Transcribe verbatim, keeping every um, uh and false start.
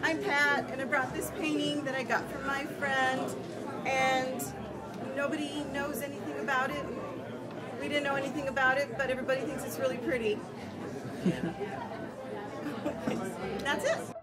I'm Pat, and I brought this painting that I got from my friend, and nobody knows anything about it. We didn't know anything about it, but everybody thinks it's really pretty. That's it.